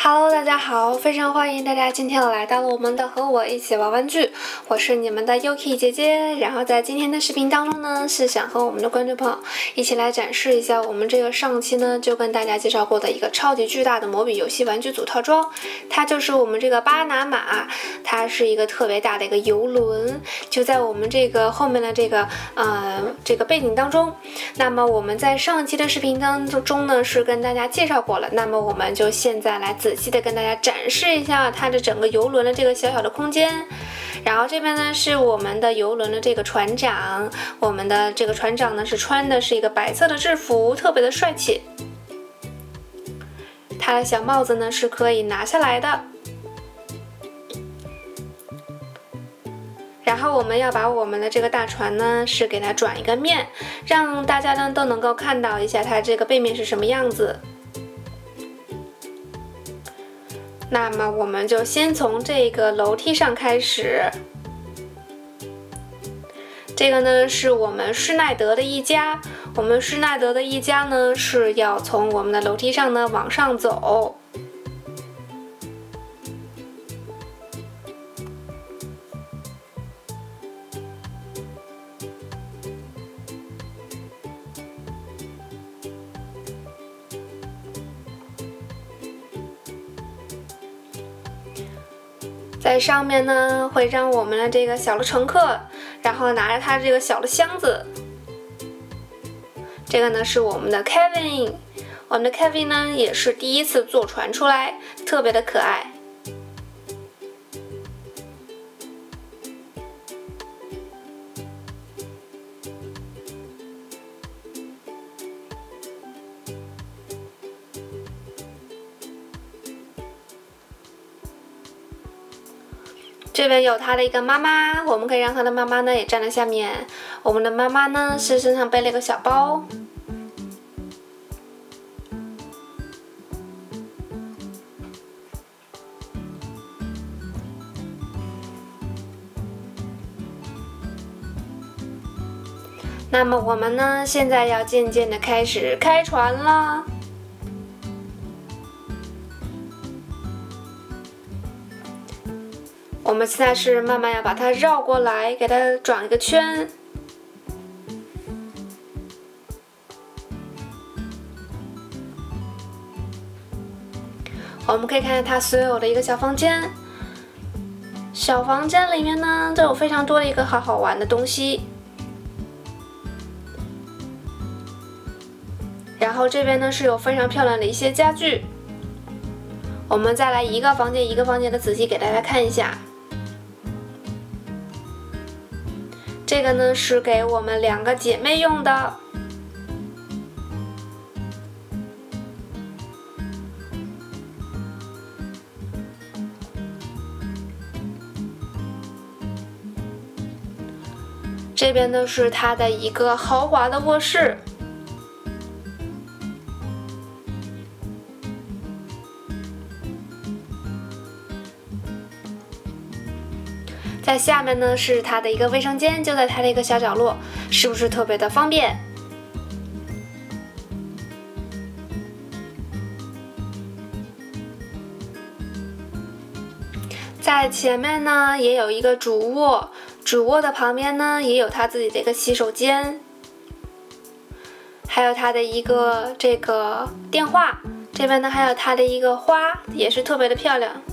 Hello， 大家好，非常欢迎大家今天来到了我们的和我一起玩玩具，我是你们的 Yuki 姐姐。然后在今天的视频当中呢，是想和我们的观众朋友一起来展示一下我们这个上期呢就跟大家介绍过的一个超级巨大的魔笔游戏玩具组套装，它就是我们这个巴拿马，它是一个特别大的一个游轮，就在我们这个后面的这个背景当中。那么我们在上期的视频当中呢是跟大家介绍过了，那么我们就现在来仔细的跟大家展示一下它的整个游轮的这个小小的空间。然后这边呢是我们的游轮的这个船长，我们的这个船长呢是穿的是一个白色的制服，特别的帅气。他的小帽子呢是可以拿下来的。然后我们要把我们的这个大船呢是给它转一个面，让大家呢都能够看到一下它这个背面是什么样子。那么我们就先从这个楼梯上开始。这个呢是我们施耐德的一家，我们施耐德的一家呢是要从我们的楼梯上呢往上走。在上面呢，会让我们的这个小的乘客，然后拿着他这个小的箱子。这个呢是我们的 Kevin， 我们的 Kevin 呢也是第一次坐船出来，特别的可爱。这边有他的一个妈妈，我们可以让他的妈妈呢也站在下面。我们的妈妈呢是身上背了一个小包。那么我们呢现在要渐渐的开始开船了。我们现在是慢慢要把它绕过来，给它转一个圈。我们可以看见它所有的一个小房间，小房间里面呢都有非常多的一个好玩的东西。然后这边呢是有非常漂亮的一些家具。我们再来一个房间一个房间的仔细给大家看一下。这个呢是给我们两个姐妹用的。这边呢是它的一个豪华的卧室。在下面呢是它的一个卫生间，就在它的一个小角落，是不是特别的方便？在前面呢也有一个主卧，主卧的旁边呢也有它自己的一个洗手间，还有它的一个这个电话，这边呢还有它的一个花，也是特别的漂亮。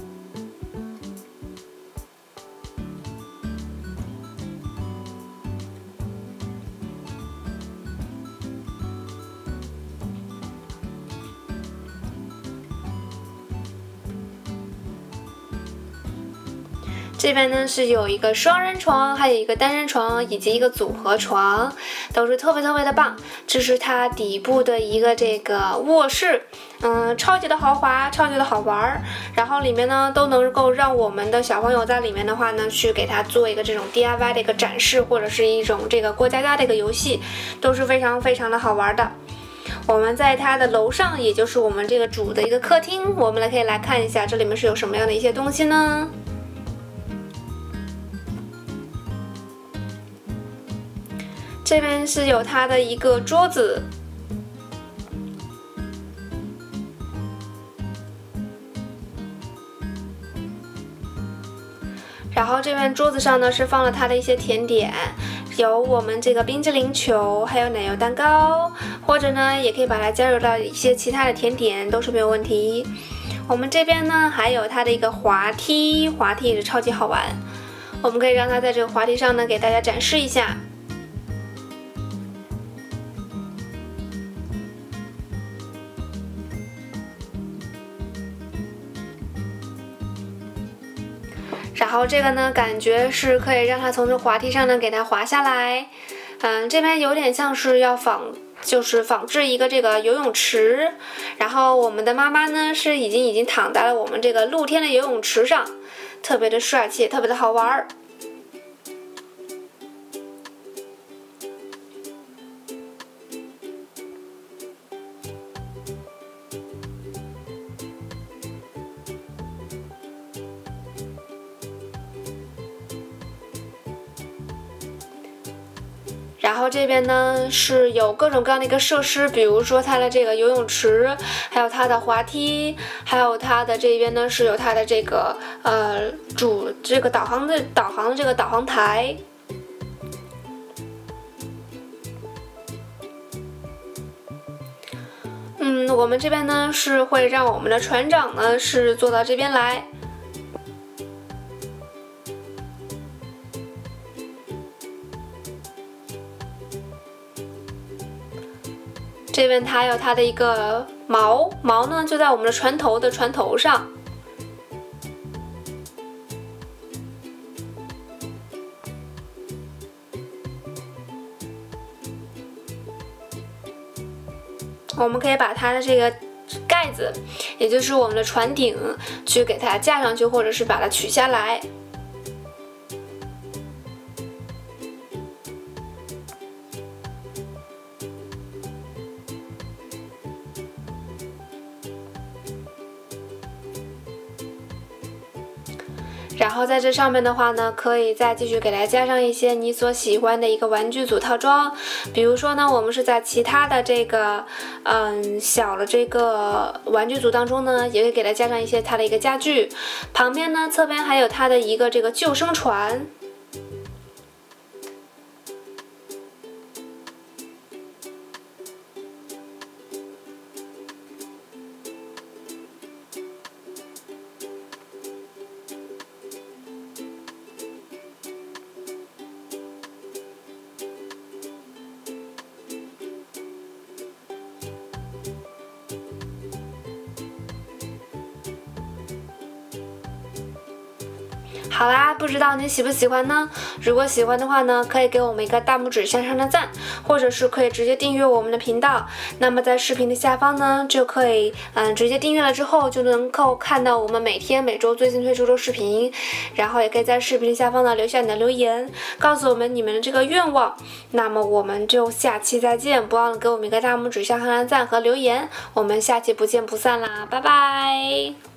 这边呢是有一个双人床，还有一个单人床，以及一个组合床，都是特别的棒。这是它底部的一个这个卧室，超级的豪华，超级的好玩。然后里面呢都能够让我们的小朋友在里面的话呢，去给它做一个这种 DIY 的一个展示，或者是一种这个过家家的一个游戏，都是非常的好玩的。我们在它的楼上，也就是我们这个主的一个客厅，我们可以来看一下这里面是有什么样的一些东西呢？这边是有它的一个桌子， 然后这边桌子上呢是放了它的一些甜点，有我们这个冰淇淋球，还有奶油蛋糕，或者呢也可以把它加入到一些其他的甜点，都是没有问题。我们这边呢还有它的一个滑梯，滑梯也是超级好玩，我们可以让它在这个滑梯上呢给大家展示一下。然后这个呢，感觉是可以让它从这滑梯上呢给它滑下来。这边有点像是要仿制一个这个游泳池。然后我们的妈妈呢是已经躺在了我们这个露天的游泳池上，特别的帅气，特别的好玩。然后这边呢是有各种各样的一个设施，比如说它的这个游泳池，还有它的滑梯，还有它的这边呢是有它的这个导航的这个导航台。我们这边呢是会让我们的船长呢是坐到这边来。这边它有它的一个锚呢，就在我们的船头上。我们可以把它的这个盖子，也就是我们的船顶，去给它架上去，或者是把它取下来。然后在这上面的话呢，可以再继续给它加上一些你所喜欢的一个玩具组套装，比如说呢，我们是在其他的这个小的这个玩具组当中呢，也会给它加上一些它的一个家具。旁边呢，侧边还有它的一个这个救生船。好啦，不知道你喜不喜欢呢？如果喜欢的话呢，可以给我们一个大拇指向上的赞，或者是可以直接订阅我们的频道。那么在视频的下方呢，就可以直接订阅了之后，就能够看到我们每天每周最新推出的视频。然后也可以在视频下方呢留下你的留言，告诉我们你们的这个愿望。那么我们就下期再见，不忘给我们一个大拇指向上的赞和留言。我们下期不见不散啦，拜拜。